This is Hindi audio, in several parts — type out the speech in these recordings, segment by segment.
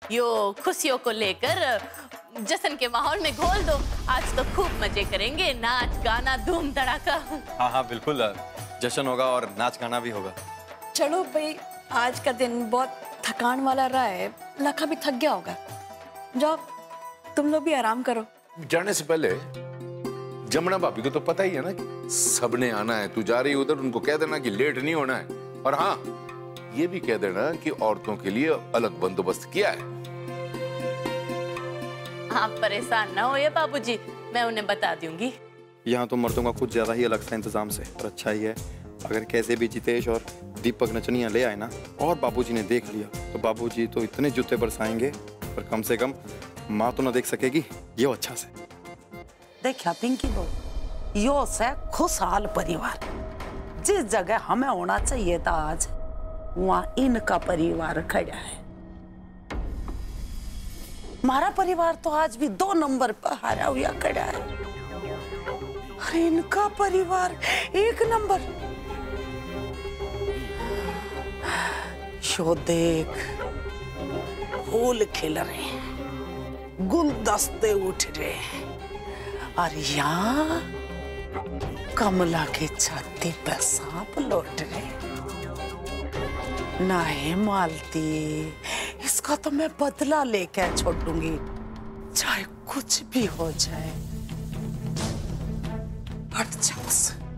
यो खुशियों को लेकर जश्न के माहौल में घोल दो। आज तो खूब मजे करेंगे, नाच गाना धूम धड़ाका। हाँ हाँ बिल्कुल, जश्न होगा और नाच गाना भी होगा। चलो भाई, आज का दिन बहुत थकान वाला रहा है, लखा भी थक गया होगा। जाओ तुम लोग भी आराम करो। जाने से पहले जमुना भाभी को तो पता ही है ना कि सबने आना है। तू जा रही उधर, उनको कह देना कि लेट नहीं होना है। और हाँ, ये भी कह देना कि औरतों के लिए अलग बंदोबस्त किया है। आप परेशान ना होइए बाबूजी, मैं उन्हें बता दूंगी। यहाँ तो मर्दों का कुछ ज्यादा ही अलग सा इंतजाम से, और अच्छा ही है अगर कैसे भी जितेश और दीपक नचनिया ले आए ना, और बाबूजी ने देख लिया तो बाबूजी तो इतने जूते बरसाएंगे, पर कम से कम माँ तो ना देख सकेगी ये अच्छा से। देखा पिंकी बो, यो से खुशहाल परिवार। जिस जगह हमें होना चाहिए था आज, वहाँ इनका परिवार खड़ा है। हमारा परिवार तो आज भी 2 नंबर पर हारा हुआ खड़ा है, और इनका परिवार 1 नंबर। शो देख, फूल खिल रहे हैं, गुलदस्ते उठ रहे हैं, और यहाँ कमला की छाती पे सांप लौट रहे। नहीं मालती, इसका तो मैं बदला लेके छोड़ूंगी, चाहे कुछ भी हो जाए। हट जाओ।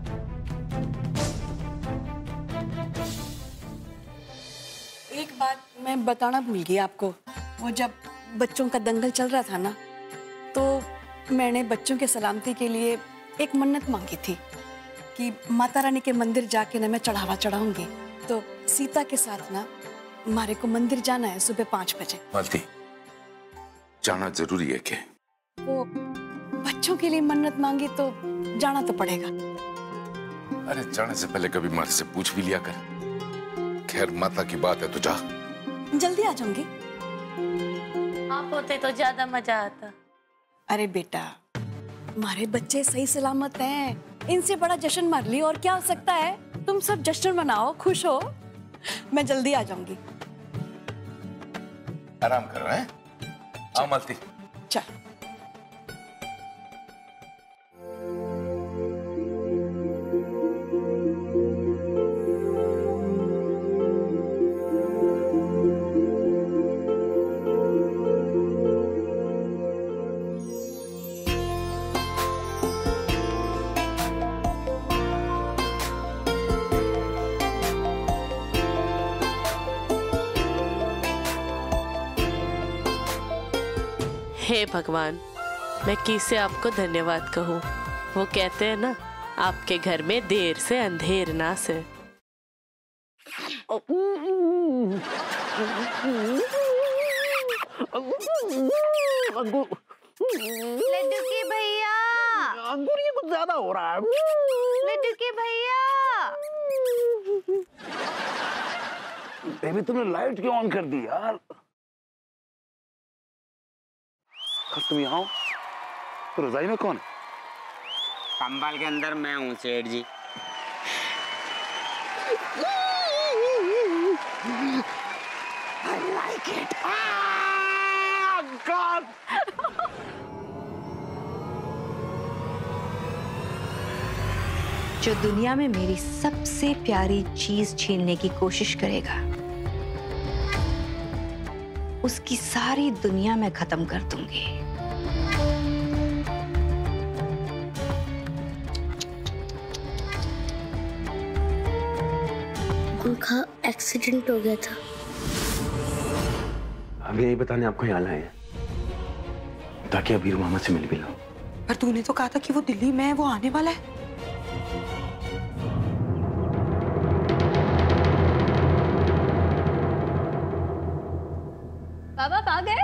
एक बात मैं बताना भूल गई आपको। वो जब बच्चों का दंगल चल रहा था ना, तो मैंने बच्चों के सलामती के लिए एक मन्नत मांगी थी कि माता रानी के मंदिर जाके ना मैं चढ़ावा चढ़ाऊंगी। तो सीता के साथ ना हमारे को मंदिर जाना है सुबह 5 बजे। मालती, जाना जरूरी है क्या? वो बच्चों के लिए मन्नत मांगी तो जाना तो पड़ेगा। अरे जाने से पहले कभी माँ से पूछ भी लिया कर। खैर माता की बात है तो जा। जल्दी आ जाऊंगी। आप होते तो ज्यादा मजा आता। अरे बेटा, हमारे बच्चे सही सलामत हैं, इनसे बड़ा जश्न मार ली और क्या हो सकता है। तुम सब जश्न मनाओ, खुश हो। मैं जल्दी आ जाऊंगी। आराम कर रहे हैं? आओ मालती। चल। हे भगवान, मैं किसे आपको धन्यवाद कहूँ। वो कहते हैं ना, आपके घर में देर से अंधेर ना से। लड्डू के भैया, अंगूर ये कुछ ज्यादा हो रहा है। लड्डू के भैया, बेबी तुमने लाइट क्यों ऑन कर दी यार? तुम यहाँ हो तो रजाई में कौन है? कंबल के अंदर मैं हूँ सेठ जी। I like it. Ah, God. जो दुनिया में मेरी सबसे प्यारी चीज छीनने की कोशिश करेगा, उसकी सारी दुनिया मैं खत्म कर दूंगी। उनका एक्सीडेंट हो गया था। अभी यही बताने आपको यहाँ लाए हैं ताकि अबीर मामा से मिल भी लो। पर तूने तो कहा था कि वो दिल्ली में है, वो आने वाला है। बाबा आ गए?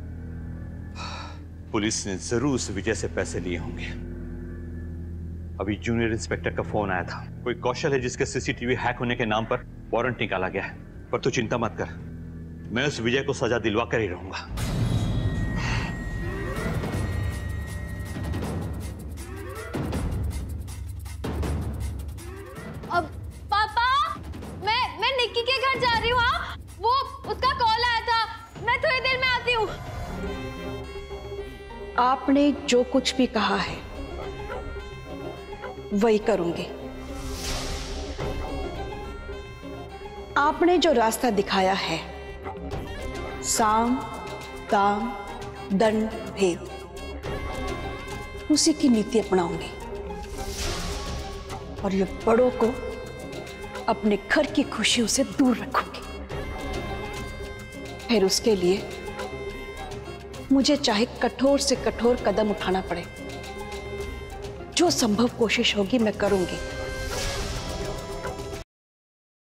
पुलिस ने जरूर उस विजय से पैसे लिए होंगे। अभी जूनियर इंस्पेक्टर का फोन आया था। कोई कौशल है जिसके सीसीटीवी हैक होने के नाम पर वारंट निकाला गया है। पर तू चिंता मत कर, मैं उस विजय को सजा दिलवा कर ही रहूंगा। अब पापा, मैं निक्की के घर जा रही हूँ। वो उसका कॉल आया था, मैं थोड़ी देर में आपने जो कुछ भी कहा है वही करूंगी। आपने जो रास्ता दिखाया है, साम दाम दंड भेद, उसी की नीति अपनाऊंगी और ये बड़ों को अपने घर की खुशियों से दूर रखूंगी। फिर उसके लिए मुझे चाहे कठोर से कठोर कदम उठाना पड़े, जो संभव कोशिश होगी मैं करूंगी।